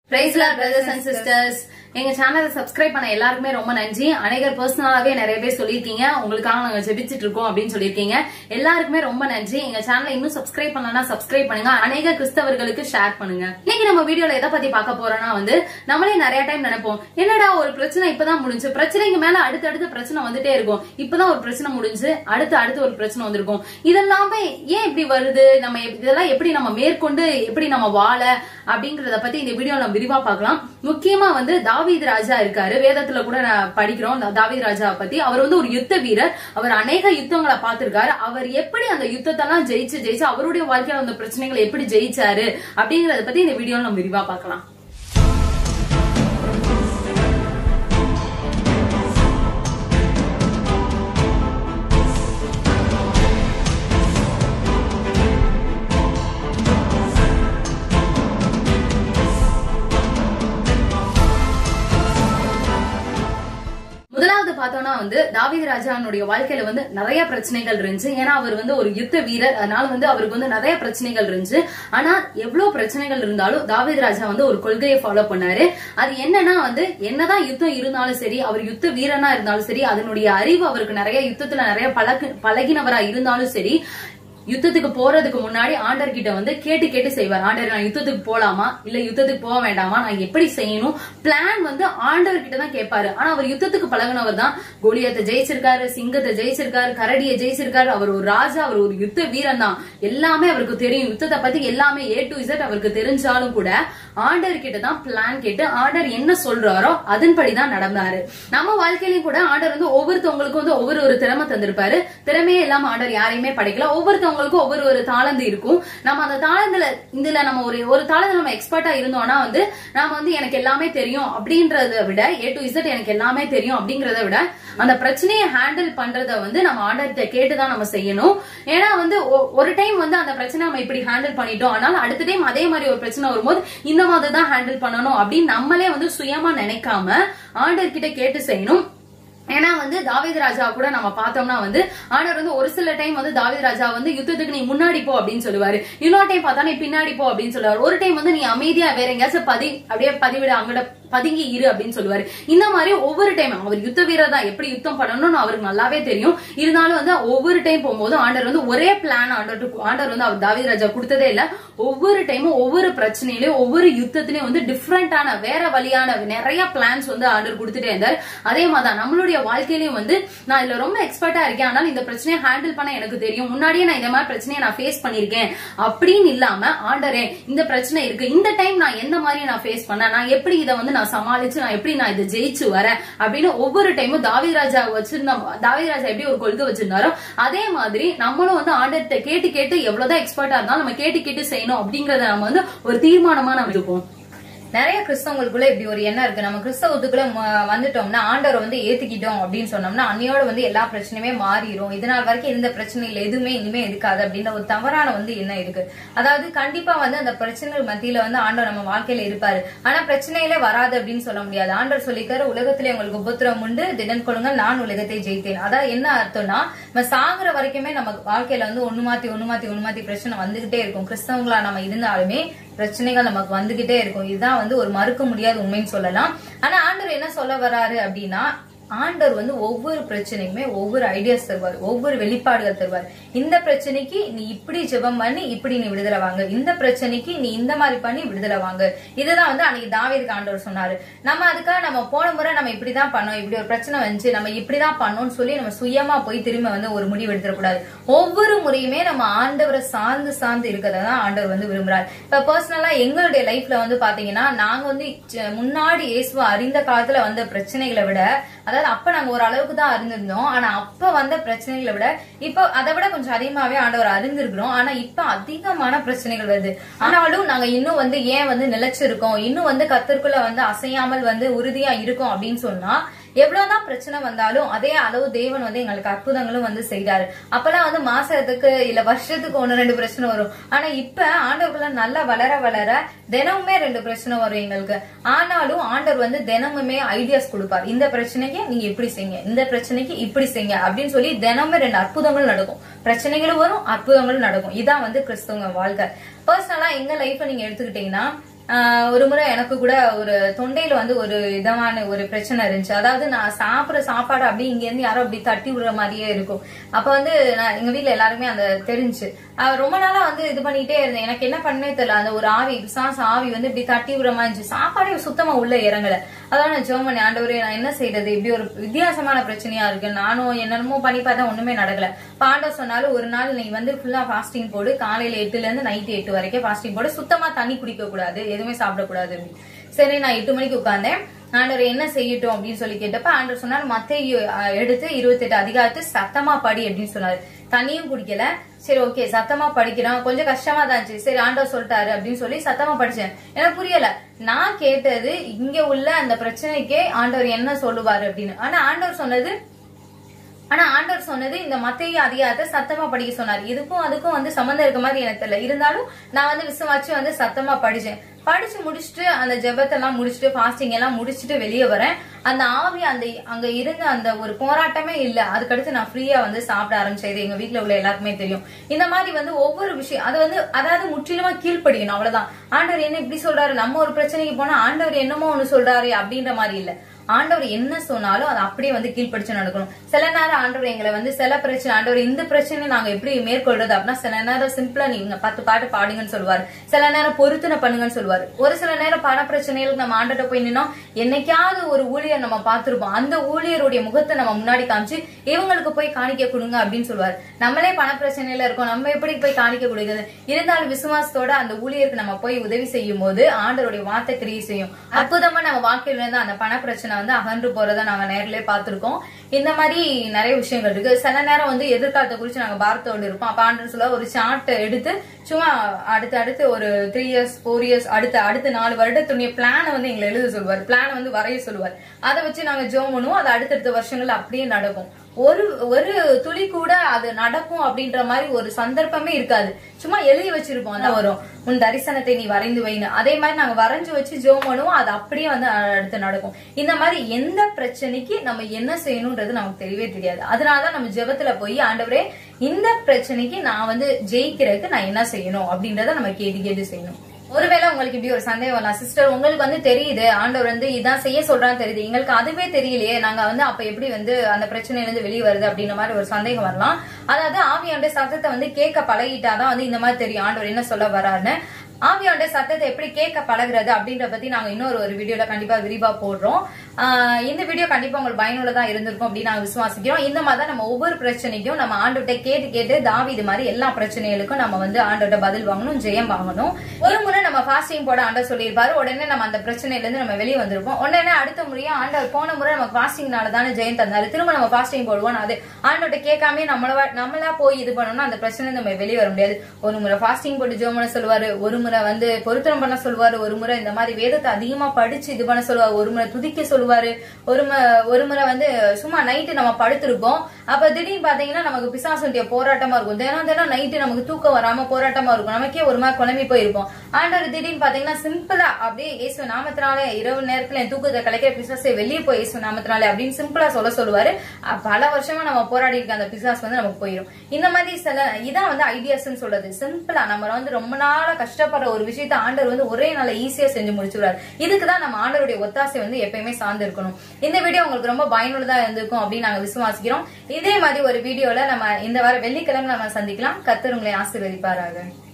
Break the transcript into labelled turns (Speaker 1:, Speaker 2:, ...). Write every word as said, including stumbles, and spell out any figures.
Speaker 1: Praise Lord, brothers and sisters. எங்க சேனலை subscribe பண்ண எல்லாருக்குமே ரொம்ப நன்றி. அநேகர் பர்சனலாவே நிறைய பேர் சொல்லிருக்கீங்க, உங்களுக்காக நாங்க ஜெபிச்சிட்டு இருக்கோம் அப்படின்னு சொல்லிருக்கீங்க. எல்லாருக்குமே ரொம்ப நன்றி. எங்க சேனலை இன்னும் சப்ஸ்கிரைப் பண்ணலன்னா சப்ஸ்கிரைப் பண்ணுங்க. அநேக கிறிஸ்தவர்களுக்கு ஷேர் பண்ணுங்க. இன்னைக்கு நம்ம வீடியோல எதை பத்தி பார்க்க போறோம்னா வந்து நம்மளே நிறைய டைம் நினைப்போம், என்னடா ஒரு பிரச்சனை இப்பதான் முடிஞ்சு, பிரச்சனைக்கு மேல அடுத்தடுத்து பிரச்சனை வந்துட்டே இருக்கும். இப்பதான் ஒரு பிரச்சனை முடிஞ்சு அடுத்து அடுத்து ஒரு பிரச்சனை வந்திருக்கும். இதெல்லாமே ஏன் இப்படி வருது, நம்ம இதெல்லாம் எப்படி நம்ம மேற்கொண்டு எப்படி நம்ம வாழ அப்படிங்கறத பத்தி இந்த வீடியோ நம்ம விரிவா பார்க்கலாம். முக்கியமா வந்து தாவீது ராஜா இருக்காரு, வேதத்துல கூட படிக்கிறோம் தாவீது ராஜா பத்தி. அவர் வந்து ஒரு யுத்த வீரர், அவர் அநேக யுத்தங்களை பார்த்திருக்காரு. அவர் எப்படி அந்த யுத்தத்தெல்லாம் ஜெயிச்சு ஜெயிச்சு அவருடைய வாழ்க்கையில அந்த பிரச்சனைகளை எப்படி ஜெயிச்சாரு அப்படிங்கறத பத்தி இந்த வீடியோ நம்ம விரிவா பார்க்கலாம். முதலாவது பார்த்தோம்னா வந்து தாவீது ராஜாவுடைய வாழ்க்கையில வந்து நிறைய பிரச்சனைகள் இருந்துச்சு. ஏன்னா அவர் வந்து ஒரு யுத்த வீரர், அதனால வந்து அவருக்கு வந்து நிறைய பிரச்சனைகள் இருந்துச்சு. ஆனா எவ்வளவு பிரச்சனைகள் இருந்தாலும் தாவீது ராஜா வந்து ஒரு கொள்கையை ஃபாலோ பண்ணாரு. அது என்னன்னா வந்து என்னதான் யுத்தம் இருந்தாலும் சரி, அவர் யுத்த வீரனா இருந்தாலும் சரி, அதனுடைய அறிவு அவருக்கு நிறைய யுத்தத்துல நிறைய பழக பழகினவரா இருந்தாலும் சரி, யுத்தத்துக்கு போறதுக்கு முன்னாடி ஆண்டர் கிட்ட வந்து கேட்டு கேட்டு செய்வார். ஆண்டர் நான் யுத்தத்துக்கு போலாமா இல்ல யுத்தத்துக்கு போக வேண்டாமா, நான் எப்படி செய்யணும், பிளான் வந்து ஆண்டவர் கிட்ட தான் கேட்பாரு. ஆனா அவர் யுத்தத்துக்கு பழகினவர் தான். கோலியாத்தை ஜெயிச்சிருக்காரு, சிங்கத்தை ஜெயிச்சிருக்காரு, கரடியை ஜெயிச்சிருக்காரு. அவர் ஒரு ராஜா, அவர் ஒரு யுத்த வீரன் தான். எல்லாமே அவருக்கு தெரியும், யுத்தத்தை பத்தி எல்லாமே ஏ டு இசட் அவருக்கு தெரிஞ்சாலும் கூட ஆண்டர் கிட்ட தான் பிளான் கேட்டு ஆண்டர் என்ன சொல்றாரோ அதன்படிதான் நடந்தாரு. நம்ம வாழ்க்கையிலும் கூட ஆண்டர் வந்து ஒவ்வொருத்தவங்களுக்கும் வந்து ஒவ்வொரு ஒரு திறமை தந்திருப்பாரு. திறமையே இல்லாம ஆண்டர் யாரையுமே படைக்கல. ஒவ்வொருத்தவங்க ஒவ்வொரு ஒரு தாளந்து இருக்கும். நம்ம அந்த தாளந்துல இதுல நம்ம ஒரு ஒரு தாளந்து நம்ம எக்ஸ்பர்ட்டா இருந்தோம்னா வந்து நாம வந்து எனக்கு எல்லாமே தெரியும் அப்படின்றத விட, ஏ டு இசட் எனக்கு எல்லாமே தெரியும் அப்படிங்கறத விட, அந்த பிரச்சனையை ஹேண்டில் பண்றத வந்து நம்ம ஆண்டர்கிட்ட கேட்டுதான் நம்ம செய்யணும். ஏன்னா வந்து ஒரு டைம் வந்து அந்த பிரச்சனை நம்ம இப்படி ஹேண்டில் பண்ணிட்டோம், ஆனால் அடுத்த டைம் அதே மாதிரி ஒரு பிரச்சனை வரும்போது இந்த மாதிரி தான் ஹேண்டில் பண்ணணும் அப்படின்னு நம்மளே வந்து சுயமா நினைக்காம ஆண்டர்கிட்ட கேட்டு செய்யணும். ஏன்னா வந்து தாவீது ராஜா கூட நம்ம பார்த்தோம்னா வந்து ஆண்டவர் வந்து ஒரு சில டைம் வந்து தாவீது ராஜா வந்து யுத்தத்துக்கு நீ முன்னாடி போ அப்படின்னு சொல்லுவாரு. இன்னொரு டைம் பார்த்தா நீ பின்னாடி போ அப்படின்னு சொல்லுவாரு. ஒரு டைம் வந்து நீ அமைதியா வேற எங்கேயாச்சும் பதி அப்படியே பதிவிட அங்கட பதுங்கி இரு அப்படின்னு சொல்லுவாரு. இந்த மாதிரி ஒவ்வொரு டைம் அவர் யுத்த வீரர் தான், எப்படி யுத்தம் பண்ணணும்னு அவருக்கு நல்லாவே தெரியும். இருந்தாலும் வந்து ஒவ்வொரு டைம் போகும்போது ஆண்டர் வந்து ஒரே பிளான் ஆண்டர் ஆண்டர் வந்து அவர் தாவீது ராஜா கொடுத்ததே இல்ல. ஒவ்வொரு டைமும் ஒவ்வொரு பிரச்சனையிலயும் ஒவ்வொரு யுத்தத்திலயும் வந்து டிஃப்ரெண்டான வேற வழியான நிறைய பிளான்ஸ் வந்து ஆண்டர் கொடுத்துட்டே இருந்தார். அதே மாதிரிதான் நம்மளுடைய வாழ்க்கையிலயும் வந்து நான் இதுல ரொம்ப எக்ஸ்பர்ட்டா இருக்கேன், ஆனால் இந்த பிரச்சனையை ஹேண்டில் பண்ண எனக்கு தெரியும், முன்னாடியே நான் இந்த மாதிரி பிரச்சனையை நான் ஃபேஸ் பண்ணிருக்கேன் அப்படின்னு இல்லாம ஆண்டரே இந்த பிரச்சனை இருக்கு, இந்த டைம் நான் எந்த மாதிரி நான் ஃபேஸ் பண்ண, நான் எப்படி இதை வந்து நான் சமாளிச்சு நான் எப்படி நான் இதை ஜெயிச்சு வரேன் அப்படின்னு ஒவ்வொரு டைமும் தாவீது ராஜா வச்சிருந்தா தாவீது ராஜா எப்படி ஒரு கொள்கை வச்சிருந்தாரோ அதே மாதிரி நம்மளும் வந்து ஆண்டர்கிட்ட கேட்டு கேட்டு எவ்வளவுதான் எக்ஸ்பர்ட்டா இருந்தாலும் நம்ம கேட்டு கேட்டு செய்யணும் அப்படிங்கறத நம்ம வந்து ஒரு தீர்மானமா நம்ம இருப்போம்.
Speaker 2: நிறைய கிறிஸ்தவங்களுக்குள்ள இப்படி ஒரு எண்ணம் இருக்கு, நம்ம கிறிஸ்தவத்துக்குள்ள வந்துட்டோம்னா ஆண்டவரை வந்து ஏத்துக்கிட்டோம் அப்படின்னு சொன்னோம்னா அன்னையோட வந்து எல்லா பிரச்சனையுமே மாறிடும், இதனால் வரைக்கும் இருந்த பிரச்சனையில எதுவுமே இனிமே இருக்காது அப்படின்ற ஒரு தவறான வந்து எண்ணம் இருக்கு. அதாவது கண்டிப்பா வந்து அந்த பிரச்சனைகள் மத்தியில வந்து ஆண்டவர் நம்ம வாழ்க்கையில இருப்பாரு, ஆனா பிரச்சனையில வராது அப்படின்னு சொல்ல முடியாது. ஆண்டவர் சொல்லிக்காரு, உலகத்திலே உங்களுக்கு உபத்திரம் உண்டு, திடன் கொள்ளுங்கள், நான் உலகத்தை ஜெயித்தேன். அதாவது என்ன அர்த்தம்னா நம்ம சாகுற வரைக்குமே நம்ம வாழ்க்கையில வந்து ஒண்ணு மாத்தி ஒண்ணு மாத்தி ஒண்ணு மாத்தி பிரச்சனை வந்துகிட்டே இருக்கும். கிறிஸ்தவங்களா நம்ம இருந்தாலுமே பிரச்சனைகள் நமக்கு வந்துகிட்டே இருக்கும். இதுதான் வந்து ஒரு மறுக்க முடியாத உண்மைன்னு சொல்லலாம். ஆனா ஆண்டவர் என்ன சொல்ல வர்றாரு அப்படின்னா, ஆண்டவர் வந்து ஒவ்வொரு பிரச்சனைக்குமே ஒவ்வொரு ஐடியாஸ் தருவார், ஒவ்வொரு வெளிப்பாடுகள் தருவார். இந்த பிரச்சனைக்கு நீ இப்படி ஜெபம் பண்ணி இப்படி நீ விடுதலை வாங்க, இந்த பிரச்சனைக்கு நீ இந்த மாதிரி பண்ணி விடுதலை வாங்க. இதுதான் வந்து அன்னைக்கு தாவீதுக்கு ஆண்டவர் சொன்னாரு. நம்ம அதுக்காக நம்ம போன முறை நம்ம இப்படிதான் பண்ணோம், இப்படி ஒரு பிரச்சனை வந்துச்சு நம்ம இப்படிதான் பண்ணோம்னு சொல்லி நம்ம சுயமா போய் திரும்ப வந்து ஒரு முடிவு எடுத்துடக்கூடாது. ஒவ்வொரு முறையுமே நம்ம ஆண்டவரை சார்ந்து சார்ந்து இருக்கிறதான் ஆண்டவர் வந்து விரும்புறாரு. இப்ப பர்சனலா எங்களுடைய லைஃப்ல வந்து பாத்தீங்கன்னா நாங்க வந்து முன்னாடி இயேசுவை அறிந்த காலத்துல வந்த பிரச்சனைகளை விட, அதாவது அப்ப நாங்க ஒரு அளவுக்கு தான் அறிந்திருந்தோம், ஆனா அப்ப வந்த பிரச்சனைகளை விட இப்ப அதை விட கொஞ்சம் அதிகமாவே ஆண்டவர் அறிந்திருக்கிறோம். ஆனா இப்ப அதிகமான பிரச்சனைகள் வருது. ஆனாலும் நாங்க இன்னும் வந்து ஏன் வந்து நிலைச்சிருக்கோம், இன்னும் வந்து கர்த்தருக்குள்ள வந்து அசையாமல் வந்து உறுதியா இருக்கோம் அப்படின்னு சொன்னா, எவ்வளவுதான் பிரச்சனை வந்தாலும் அதே அளவு தேவன் வந்து எங்களுக்கு அற்புதங்களும் வந்து செய்தாரு. அப்பெல்லாம் வந்து மாசத்துக்கு இல்ல வருஷத்துக்கு ஒன்னு ரெண்டு பிரச்சனை வரும். ஆனா இப்ப ஆண்டவர்களை நல்லா வளர வளர தினமுமே ரெண்டு பிரச்சனை வரும் எங்களுக்கு. ஆனாலும் ஆண்டவர் வந்து தினமுமே ஐடியாஸ் கொடுப்பார், இந்த பிரச்சனைக்கு நீங்க இப்படி செய்யுங்க, இந்த பிரச்சனைக்கு இப்படி செய்யுங்க அப்படின்னு சொல்லி தினமுமே ரெண்டு அற்புதங்கள் நடக்கும். பிரச்சனைகளும் வரும், அற்புதங்களும் நடக்கும். இதான் வந்து கிறிஸ்தவங்க வாழ்க்கை. பர்சனலா எங்க லைஃப் நீங்க எடுத்துக்கிட்டீங்கன்னா, ஒரு முறை எனக்கு கூட ஒரு தொண்டையில வந்து ஒரு இதமான ஒரு பிரச்சனை இருந்துச்சு. அதாவது நான் சாப்பிடுற சாப்பாடு அப்படி இங்க இருந்து யாரோ அப்படி தட்டி விடுற மாதிரியே இருக்கும். அப்ப வந்து நான் எங்க வீட்டுல எல்லாருமே அந்த தெரிஞ்சு ரொம்ப நாளா வந்து இது பண்ணிட்டே இருந்தேன். எனக்கு என்ன பண்ணே தெரியல. அந்த ஒரு ஆவி பிசாசு ஆவி வந்து இப்படி தட்டி விடுற மாதிரி இருந்துச்சு. சாப்பாடே சுத்தமா உள்ள இறங்கல. அதான் நான் ஜெபம் பண்ணேன், ஆண்டவரே நான் என்ன செய்யறது, இப்படி ஒரு வித்தியாசமான பிரச்சனையா இருக்கு, நானும் என்னென்னமோ பண்ணி பார்த்தா ஒண்ணுமே நடக்கல. ஆண்டவர் சொன்னாலும் ஒரு நாள் நீ வந்து ஃபுல்லா ஃபாஸ்டிங் போடு, காலையில எட்டுல இருந்து நைட்டு எட்டு வரைக்கும் ஃபாஸ்டிங் போடு, சுத்தமா தண்ணி குடிக்க கூடாது, எதுவுமே சாப்பிடக்கூடாது. சரி நான் எட்டு மணிக்கு உட்கார்ந்தேன். ஆண்டவர் என்ன செய்யட்டும் அப்படின்னு சொல்லி கேட்டப்ப ஆண்டவர் சொன்னாரு, மத்தேயு எடுத்து இருபத்தி எட்டு அதிகாரத்து சத்தமா படி அப்படின்னு சொன்னாரு. தண்ணியும் குடிக்கல. சரி ஓகே சத்தமா படிக்கிறோம், கொஞ்சம் கஷ்டமா தான் இருந்துச்சு. சரி ஆண்டவர் சொல்லிட்டாரு அப்படின்னு சொல்லி சத்தமா படிச்சேன். எனக்கு புரியல. நான் கேட்டது இங்க உள்ள அந்த பிரச்சனைக்கே ஆண்டவர் என்ன சொல்லுவாரு அப்படின்னு. ஆனா ஆண்டவர் சொன்னது ஆனா ஆண்டவர் சொன்னது இந்த மத்தேயு அதிகாரத்தை சத்தமா படிக்க சொன்னாரு. இதுக்கும் அதுக்கும் வந்து சம்பந்தம் இருக்க மாதிரி எனக்கு தெரியல. இருந்தாலும் நான் வந்து விசுவாச்சு வந்து சத்தமா படிச்சேன். படிச்சு முடிச்சுட்டு அந்த ஜெபத்தெல்லாம் முடிச்சுட்டு ஃபாஸ்டிங் எல்லாம் முடிச்சுட்டு வெளியே வரேன். அந்த ஆவி அந்த அங்க இருந்த அந்த ஒரு போராட்டமே இல்ல. அதுக்கடுத்து நான் ஃப்ரீயா வந்து சாப்பிட ஆரம்பிச்சது எங்க வீட்டுல உள்ள எல்லாருக்குமே தெரியும். இந்த மாதிரி வந்து ஒவ்வொரு விஷயம் அது வந்து அதாவது முற்றிலுமா கீழ்ப்படிக்கணும், அவ்வளவுதான். ஆண்டவர் என்ன இப்படி சொல்றாரு, நம்ம ஒரு பிரச்சனைக்கு போனா ஆண்டவர் என்னமோ ஒண்ணு சொல்றாரு அப்படின்ற மாதிரி இல்ல. ஆண்டவர் என்ன சொன்னாலும் அது அப்படியே வந்து கீழ்படிச்சு நடக்கணும். சில நேரம் ஆண்டவர் எங்களை வந்து சில பிரச்சனை ஆண்டவர் இந்த பிரச்சனை நாங்க எப்படி மேற்கொள்றது அப்படின்னா சில நேரம் சிம்பிளா நீங்க பத்து பாட்டு பாடுங்கன்னு சொல்லுவாரு, சில நேரம் பொருத்தனை பண்ணுங்கன்னு சொல்லுவாரு. ஒரு சில நேரம் பண பிரச்சனைகளுக்கு நம்ம ஆண்டட்ட போய் நின்னோம், என்னைக்காவது ஒரு ஊழியர் நம்ம பார்த்திருப்போம், அந்த ஊழியருடைய முகத்தை நம்ம முன்னாடி காமிச்சு இவங்களுக்கு போய் காணிக்க கொடுங்க அப்படின்னு சொல்லுவாரு. நம்மளே பண பிரச்சனையில இருக்கோம், நம்ம எப்படி போய் காணிக்க கொடுக்குறது? இருந்தாலும் விசுவாசத்தோட அந்த ஊழியருக்கு நம்ம போய் உதவி செய்யும் போது ஆண்டவருடைய வார்த்தை கிரியை செய்யும். அற்புதமா நம்ம வாழ்க்கையில இருந்து அந்த பண பிரச்சனை வந்து அகன்று போறதை நாங்க நேரிலே பார்த்திருக்கோம். இந்த மாதிரி நிறைய விஷயங்கள் இருக்கு. சில நேரம் வந்து எதிர்காலத்தை குறிச்சு நாங்க பாரத்தோடு இருப்போம். அப்ப ஆண்டவர் சொல்ல ஒரு சார்ட் எடுத்து சும்மா அடுத்து அடுத்து ஒரு த்ரீ இயர்ஸ் ஃபோர் இயர்ஸ் அடுத்த அடுத்த நாலு வருடத்துடைய பிளான வந்து எங்களை எழுத சொல்லுவார், பிளான் வந்து வரைய சொல்லுவார். அதை வச்சு நாங்க ஜெபம் பண்ணுவோம். அது அடுத்தடுத்த வருஷங்கள் அப்படியே நடக்கும். ஒரு ஒரு துளி கூட அது நடக்கும் அப்படின்ற மாதிரி ஒரு சந்தர்ப்பமே இருக்காது. சும்மா எழுதி வச்சிருப்போம், அதான் வரும், உன் தரிசனத்தை நீ வரைந்து வைன்னு. அதே மாதிரி நாங்க வரைஞ்சு வச்சு ஜெபம் பண்ணுவோம், அது அப்படியே வந்து அடுத்து நடக்கும். இந்த மாதிரி எந்த பிரச்சனைக்கு நம்ம என்ன செய்யணும்ன்றது நமக்கு தெரியவே தெரியாது. அதனாலதான் நம்ம ஜெபத்துல போய் ஆண்டவரே இந்த பிரச்சனைக்கு நான் வந்து ஜெயிக்கிறதுக்கு நான் என்ன செய்யணும் அப்படின்றத நம்ம கேட்டு கேட்டு செய்யணும். ஒருவேளை உங்களுக்கு இப்படி ஒரு சந்தேகம் வரலாம், சிஸ்டர் உங்களுக்கு வந்து தெரியுது ஆண்டவர் வந்து இதான் செய்ய சொல்றான்னு தெரியுது, எங்களுக்கு அதுவே தெரியலையே, நாங்க வந்து அப்ப எப்படி வந்து அந்த பிரச்சனையில இருந்து வெளியே வருது அப்படின்ற மாதிரி ஒரு சந்தேகம் வரலாம். அதாவது ஆவியாண்ட சத்தத்தை வந்து கேட்க பழகிட்டாதான் வந்து இந்த மாதிரி தெரியும் ஆண்டவர் என்ன சொல்ல வராருன்னு. ஆவியாண்ட சத்தத்தை எப்படி கேட்க பழகுறது அப்படின்ற பத்தி நாங்க இன்னொரு ஒரு வீடியோல கண்டிப்பா விரிவா போடுறோம். ஆஹ் இந்த வீடியோ கண்டிப்பா உங்களுக்கு பயனுள்ளதா இருந்திருக்கும் அப்படின்னு நாங்க விசுவாசிக்கிறோம். இந்த மாதிரி தான் நம்ம ஒவ்வொரு பிரச்சனைக்கும் நம்ம ஆண்டவர்கிட்ட கேட்டு கேட்டு தாவீது மாதிரி எல்லா பிரச்சனைகளுக்கும் நம்ம வந்து ஆண்டவர்கிட்ட பதில் வாங்கணும், ஜெயம் வாங்கணும். ஒரு முறை நம்ம ஃபாஸ்டிங் போட ஆண்டவர் சொல்லியிருப்பாரு, உடனே நம்ம அந்த பிரச்சனையில இருந்து நம்ம வெளியே வந்திருப்போம். உடனே அடுத்த முறையா ஆண்டவர் போன முறை நம்ம ஃபாஸ்டிங்னால தானே ஜெயம் தந்தாரு, திரும்ப நம்ம ஃபாஸ்டிங் போடுவோம். அது ஆண்டவர்கிட்ட கேட்காமே நம்மள நம்மளா போய் இது பண்ணோம்னா அந்த பிரச்சனை நம்ம வெளியே வர முடியாது. ஒரு முறை ஃபாஸ்டிங் போட்டு ஜெபம் பண்ண சொல்லுவாரு, ஒரு முறை வந்து பொருத்தனம் பண்ண சொல்லுவாரு, ஒரு முறை இந்த மாதிரி வேதத்தை அதிகமா படிச்சு இது பண்ண சொல்லுவாரு, ஒரு முறை துதிக்க சொல்லுவாரு, ஒரு ஒரு முறை வந்து சும்மா நைட்டு நம்ம படுத்திருப்போம். அப்ப திடீர்னு பாத்தீங்கன்னா நமக்கு பிசாசுடைய போராட்டமா இருக்கும். தினம் தினம் நைட்டு நமக்கு தூக்கம் வராம போராட்டமா இருக்கும். நமக்கே ஒரு மாதிரி குழம்பி போயிருப்போம். ஆண்டவர் திடீர்னு பாத்தீங்கன்னா சிம்பிளா அப்படியே இயேசு நாமத்தினாலே இரவு நேரத்துல என் தூக்கத்தை கலைக்கிற பிசாசை வெளியே போய் இயேசு நாமத்தினாலே அப்படின்னு சிம்பிளா சொல்ல சொல்லுவாரு. பல வருஷமா நம்ம போராடி இருக்க அந்த பிசாஸ் வந்து நமக்கு போயிடும். இந்த மாதிரி சில இதான் வந்து ஐடியாஸ் சொல்றது. சிம்பிளா நம்ம வந்து ரொம்ப நாளா கஷ்டப்படுற ஒரு விஷயத்த ஆண்டவர் வந்து ஒரே நாள ஈஸியா செஞ்சு முடிச்சுடுறாரு. இதுக்குதான் நம்ம ஆண்டவருடைய ஒத்தாசை வந்து எப்பயுமே சார்ந்து இருக்கணும். இந்த வீடியோ உங்களுக்கு ரொம்ப பயனுள்ளதா இருந்திருக்கும் அப்படின்னு நாங்க விசுவாசிக்கிறோம். இதே மாதிரி ஒரு வீடியோல நம்ம இந்த வாரம் வெள்ளிக்கிழமை நம்ம சந்திக்கலாம். கர்த்தர் உங்களை ஆசீர்வதிப்பாராக.